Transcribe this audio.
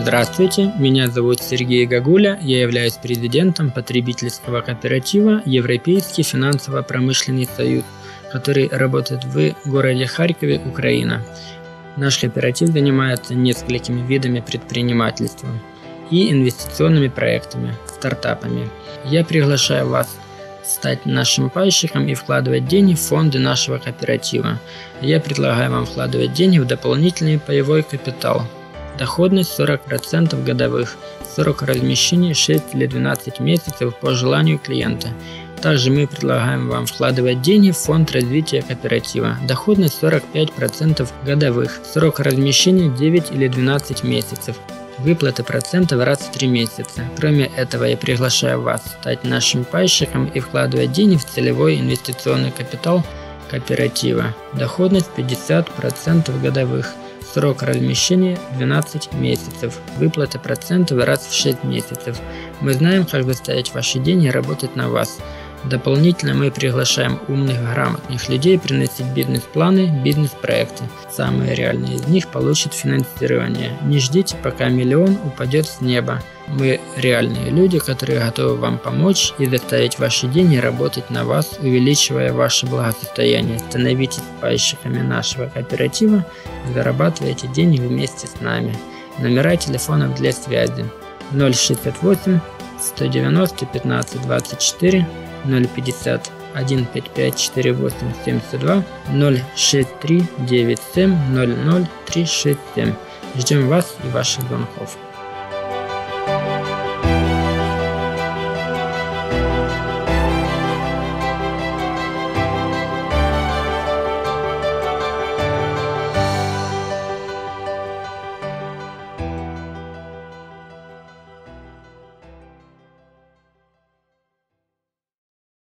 Здравствуйте, меня зовут Сергей Гагуля, я являюсь президентом потребительского кооператива Европейский финансово-промышленный союз, который работает в городе Харькове, Украина. Наш кооператив занимается несколькими видами предпринимательства и инвестиционными проектами, стартапами. Я приглашаю вас стать нашим пайщиком и вкладывать деньги в фонды нашего кооператива. Я предлагаю вам вкладывать деньги в дополнительный паевой капитал. Доходность 40% годовых, срок размещения 6 или 12 месяцев по желанию клиента. Также мы предлагаем вам вкладывать деньги в фонд развития кооператива. Доходность 45% годовых, срок размещения 9 или 12 месяцев. Выплаты процентов раз в 3 месяца. Кроме этого, я приглашаю вас стать нашим пайщиком и вкладывать деньги в целевой инвестиционный капитал кооператива. Доходность 50% годовых. Срок размещения 12 месяцев. Выплаты процентов раз в 6 месяцев. Мы знаем, как заставить ваши деньги работать на вас. Дополнительно мы приглашаем умных, грамотных людей приносить бизнес-планы, бизнес-проекты. Самые реальные из них получат финансирование. Не ждите, пока миллион упадет с неба. Мы реальные люди, которые готовы вам помочь и заставить ваши деньги работать на вас, увеличивая ваше благосостояние. Становитесь пайщиками нашего кооператива и зарабатывайте деньги вместе с нами. Номера телефонов для связи 068 190 15 24 050 155 48 72 063 97 00 367. Ждем вас и ваших звонков.